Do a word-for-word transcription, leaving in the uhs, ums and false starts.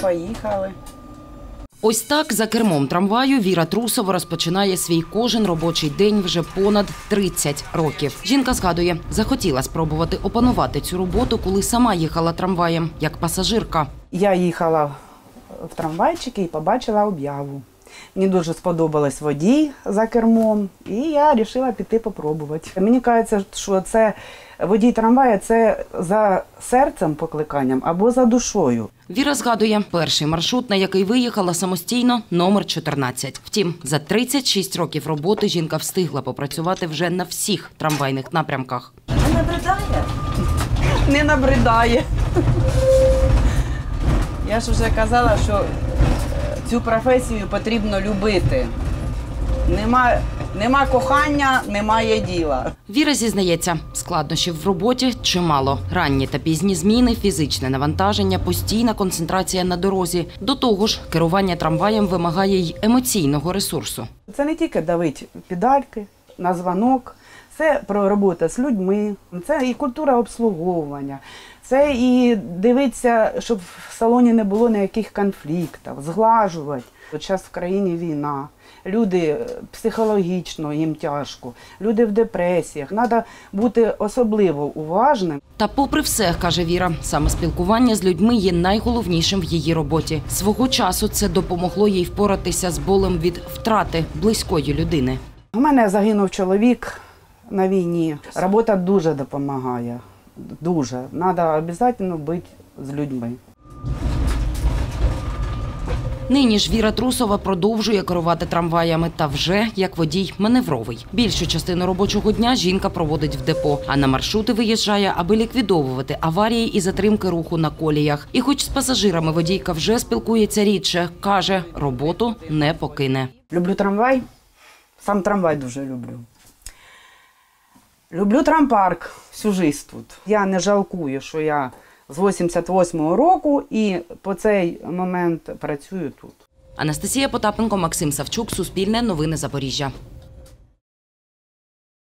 поїхали. Ось так за кермом трамваю Віра Трусова розпочинає свій кожен робочий день вже понад тридцять років. Жінка згадує, захотіла спробувати опанувати цю роботу, коли сама їхала трамваєм, як пасажирка. Я їхала в трамвайчики і побачила об'яву. Мені дуже сподобалось водій за кермом, і я вирішила піти попробувати. Мені кажеться, що це водій трамвая – це за серцем покликанням або за душою. Віра згадує, перший маршрут, на який виїхала самостійно – номер чотирнадцять. Втім, за тридцять шість років роботи жінка встигла попрацювати вже на всіх трамвайних напрямках. Не набридає? Не набридає. Я ж вже казала, що цю професію потрібно любити. Нема, нема кохання, немає діла. Віра зізнається, складнощів в роботі чимало. Ранні та пізні зміни, фізичне навантаження, постійна концентрація на дорозі. До того ж, керування трамваєм вимагає й емоційного ресурсу. Це не тільки давити педальки на дзвонок, це про роботу з людьми, це і культура обслуговування, це і дивитися, щоб в салоні не було ніяких конфліктів, зглажувати. Зараз в країні війна, люди психологічно, їм тяжко, люди в депресіях. Треба бути особливо уважним. Та попри все, каже Віра, саме спілкування з людьми є найголовнішим в її роботі. Свого часу це допомогло їй впоратися з болем від втрати близької людини. У мене загинув чоловік на війні. Робота дуже допомагає. Дуже. Треба обов'язково бути з людьми. Нині ж Віра Трусова продовжує керувати трамваями та вже як водій маневровий. Більшу частину робочого дня жінка проводить в депо, а на маршрути виїжджає, аби ліквідовувати аварії і затримки руху на коліях. І хоч з пасажирами водійка вже спілкується рідше, каже, роботу не покине. Люблю трамвай, сам трамвай дуже люблю. Люблю трампарк, всю життя тут. Я не жалкую, що я з вісімдесят восьмого року і по цей момент працюю тут. Анастасія Потапенко, Максим Савчук, Суспільне новини Запоріжжя.